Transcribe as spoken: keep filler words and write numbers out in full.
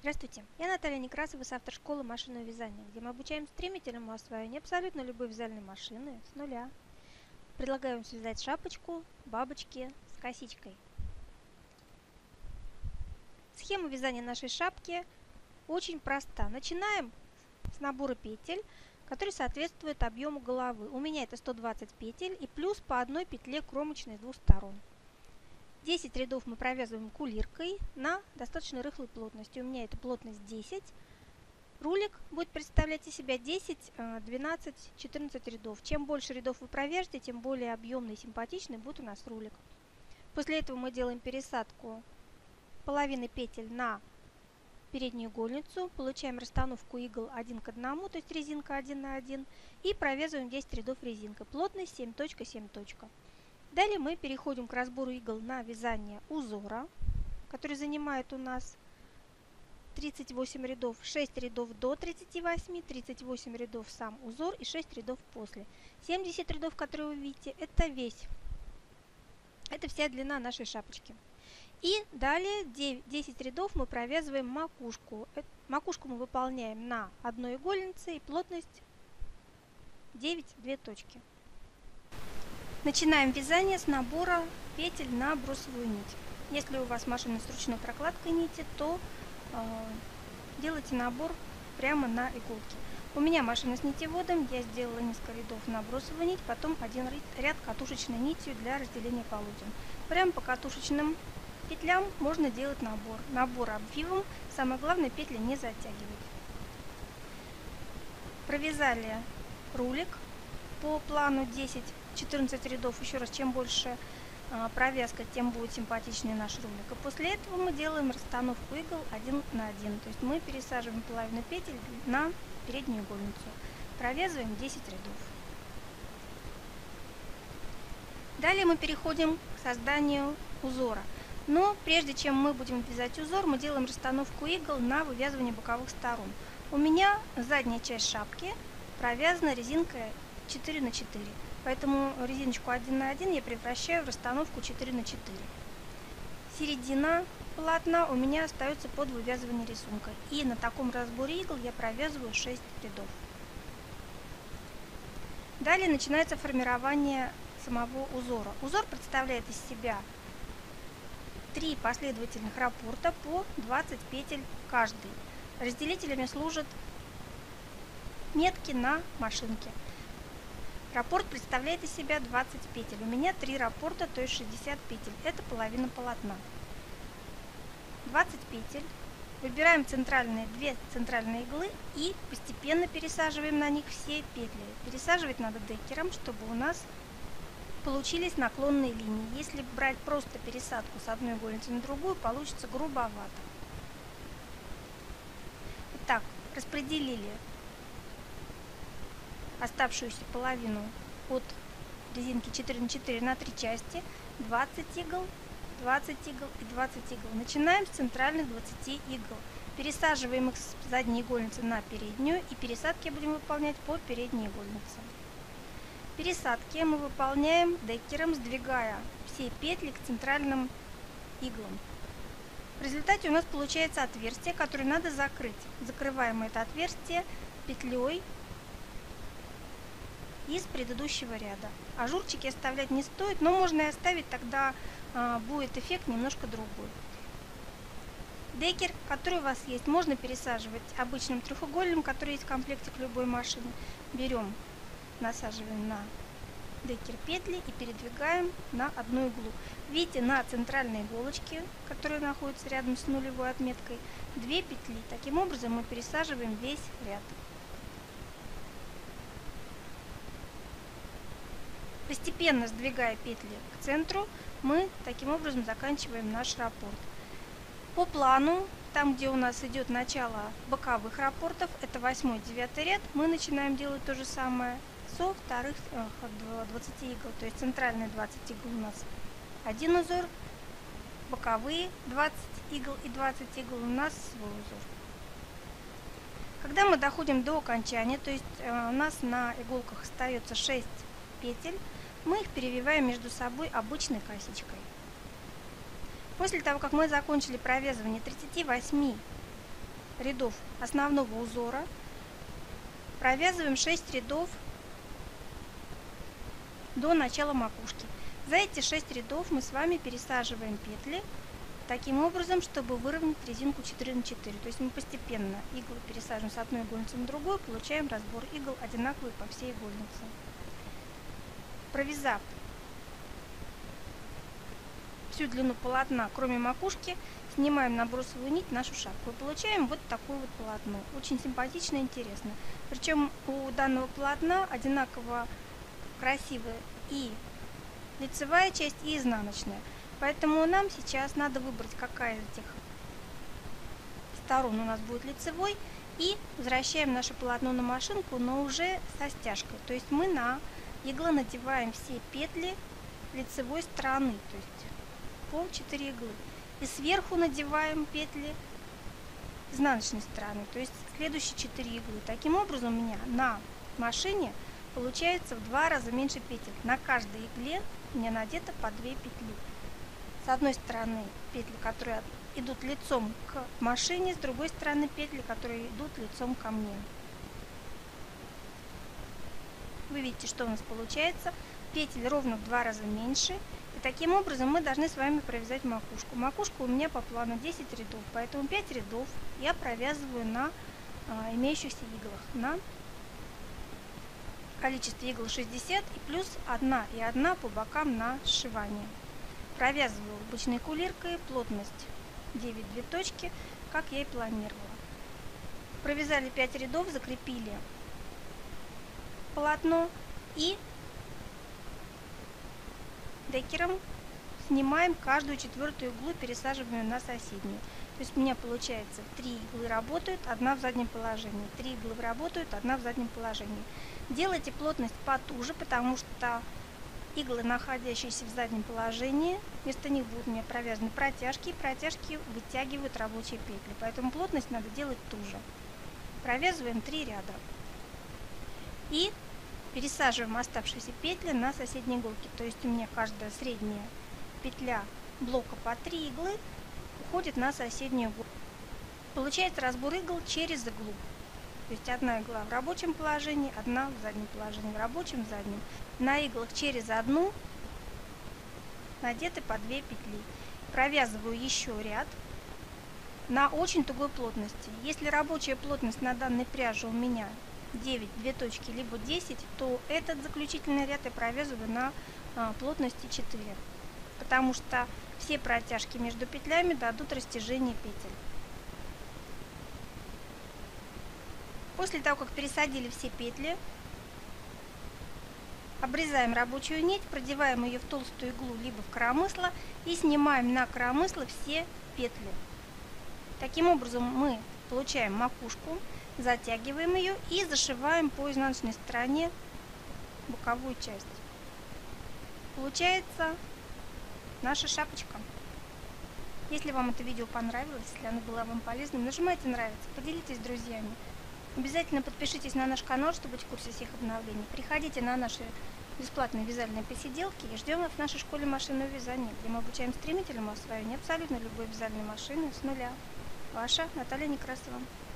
Здравствуйте, я Наталья Некрасова с автошколы машинного вязания, где мы обучаем стремительному освоению абсолютно любой вязальной машины с нуля. Предлагаю вам связать шапочку бабочки с косичкой. Схема вязания нашей шапки очень проста. Начинаем с набора петель, который соответствует объему головы. У меня это сто двадцать петель и плюс по одной петле кромочной с двух сторон. десять рядов мы провязываем кулиркой на достаточно рыхлой плотности. У меня это плотность десять. Рулик будет представлять из себя десять, двенадцать, четырнадцать рядов. Чем больше рядов вы провяжете, тем более объемный и симпатичный будет у нас рулик. После этого мы делаем пересадку половины петель на переднюю игольницу, получаем расстановку игл один к одному, то есть резинка один на один, и провязываем десять рядов резинкой. Плотность семь точка семь точка. Далее мы переходим к разбору игл на вязание узора, который занимает у нас тридцать восемь рядов, шесть рядов до тридцати восьми, тридцать восемь рядов сам узор и шесть рядов после. семьдесят рядов, которые вы видите, это весь, это вся длина нашей шапочки. И далее десять рядов мы провязываем макушку. Макушку мы выполняем на одной игольнице и плотность девять, две точки. Начинаем вязание с набора петель на бросовую нить. Если у вас машина с ручной прокладкой нити, то э, делайте набор прямо на иголке. У меня машина с нитеводом, я сделала несколько рядов на бросовую нить, потом один ряд катушечной нитью для разделения полотен. Прямо по катушечным петлям можно делать набор. Набор обвивом, самое главное петли не затягивать. Провязали рулик по плану десять-четырнадцать рядов. Еще раз, чем больше а, провязка, тем будет симпатичнее наш рулик. И после этого мы делаем расстановку игл один на один. То есть мы пересаживаем половину петель на переднюю игольницу. Провязываем десять рядов. Далее мы переходим к созданию узора. Но прежде чем мы будем вязать узор, мы делаем расстановку игл на вывязывание боковых сторон. У меня задняя часть шапки провязана резинкой четыре на четыре. Поэтому резиночку один на один я превращаю в расстановку четыре на четыре. Середина полотна у меня остается под вывязывание рисунка. И на таком разборе игл я провязываю шесть рядов. Далее начинается формирование самого узора. Узор представляет из себя три последовательных раппорта по двадцать петель каждый. Разделителями служат метки на машинке. Раппорт представляет из себя двадцать петель. У меня три раппорта, то есть шестьдесят петель. Это половина полотна. двадцать петель. Выбираем центральные, две центральные иглы и постепенно пересаживаем на них все петли. Пересаживать надо декером, чтобы у нас получились наклонные линии. Если брать просто пересадку с одной игольницы на другую, получится грубовато. Итак, распределили оставшуюся половину от резинки четыре на четыре на три части, двадцать игл, двадцать игл и двадцать игл. Начинаем с центральных двадцати игл. Пересаживаем их с задней игольницы на переднюю, и пересадки будем выполнять по передней игольнице. Пересадки мы выполняем декером, сдвигая все петли к центральным иглам. В результате у нас получается отверстие, которое надо закрыть. Закрываем это отверстие петлей из предыдущего ряда. Ажурчики оставлять не стоит, но можно и оставить, тогда а, будет эффект немножко другой. Декер, который у вас есть, можно пересаживать обычным треугольным, который есть в комплекте к любой машине. Берем, насаживаем на декер петли и передвигаем на одну иглу. Видите, на центральной иголочке, которая находится рядом с нулевой отметкой, две петли. Таким образом мы пересаживаем весь ряд. Постепенно сдвигая петли к центру, мы таким образом заканчиваем наш раппорт. По плану, там где у нас идет начало боковых раппортов, это восьмой, девятый ряд, мы начинаем делать то же самое со вторых двадцати игл. То есть центральные двадцать игл у нас один узор, боковые двадцать игл и двадцать игл у нас свой узор. Когда мы доходим до окончания, то есть у нас на иголках остается шесть петель, мы их перевиваем между собой обычной косичкой. После того, как мы закончили провязывание тридцати восьми рядов основного узора, провязываем шесть рядов до начала макушки. За эти шесть рядов мы с вами пересаживаем петли таким образом, чтобы выровнять резинку четыре на четыре. То есть мы постепенно иглы пересаживаем с одной игольницы на другую, получаем разбор игл одинаковый по всей игольнице. Провязав всю длину полотна, кроме макушки, снимаем на бросовую нить нашу шапку и получаем вот такое вот полотно. Очень симпатично и интересно. Причем у данного полотна одинаково красивая и лицевая часть, и изнаночная. Поэтому нам сейчас надо выбрать, какая из этих сторон у нас будет лицевой, и возвращаем наше полотно на машинку, но уже со стяжкой. То есть мы на иглы надеваем все петли лицевой стороны, то есть по четыре иглы. И сверху надеваем петли изнаночной стороны, то есть следующие четыре иглы. Таким образом у меня на машине получается в два раза меньше петель. На каждой игле у меня надето по две петли. С одной стороны петли, которые идут лицом к машине, с другой стороны петли, которые идут лицом ко мне. Вы видите, что у нас получается. Петель ровно в два раза меньше. И таким образом мы должны с вами провязать макушку. Макушка у меня по плану десять рядов, поэтому пять рядов я провязываю на а, имеющихся иглах. На количестве игл шестьдесят и плюс одна и одна по бокам на сшивание. Провязываю бычной кулиркой, плотность девять две точки, как я и планировала. Провязали пять рядов, закрепили полотно и декером снимаем каждую четвертую иглу, пересаживаем на соседнюю. То есть у меня получается три иглы работают, одна в заднем положении, три иглы работают, одна в заднем положении. Делайте плотность потуже, потому что иглы, находящиеся в заднем положении, вместо них будут у меня провязаны протяжки, и протяжки вытягивают рабочие петли, поэтому плотность надо делать туже. Провязываем три ряда и пересаживаем оставшиеся петли на соседние иголки, то есть у меня каждая средняя петля блока по три иглы уходит на соседнюю иглу. Получается разбор игл через иглу. То есть одна игла в рабочем положении, одна в заднем положении, в рабочем, в заднем. На иглах через одну надеты по две петли. Провязываю еще ряд на очень тугой плотности. Если рабочая плотность на данной пряже у меня девять две точки, либо десять, то этот заключительный ряд я провязываю на а, плотности четыре. Потому что все протяжки между петлями дадут растяжение петель. После того, как пересадили все петли, обрезаем рабочую нить, продеваем ее в толстую иглу либо в коромысло и снимаем на коромысло все петли. Таким образом мы получаем макушку, затягиваем ее и зашиваем по изнаночной стороне боковую часть. Получается наша шапочка. Если вам это видео понравилось, если оно было вам полезным, нажимайте нравится, поделитесь с друзьями. Обязательно подпишитесь на наш канал, чтобы быть в курсе всех обновлений. Приходите на наши бесплатные вязальные посиделки и ждем вас в нашей школе машинного вязания, где мы обучаем стремительному освоению абсолютно любой вязальной машины с нуля. Ваша Наталья Некрасова.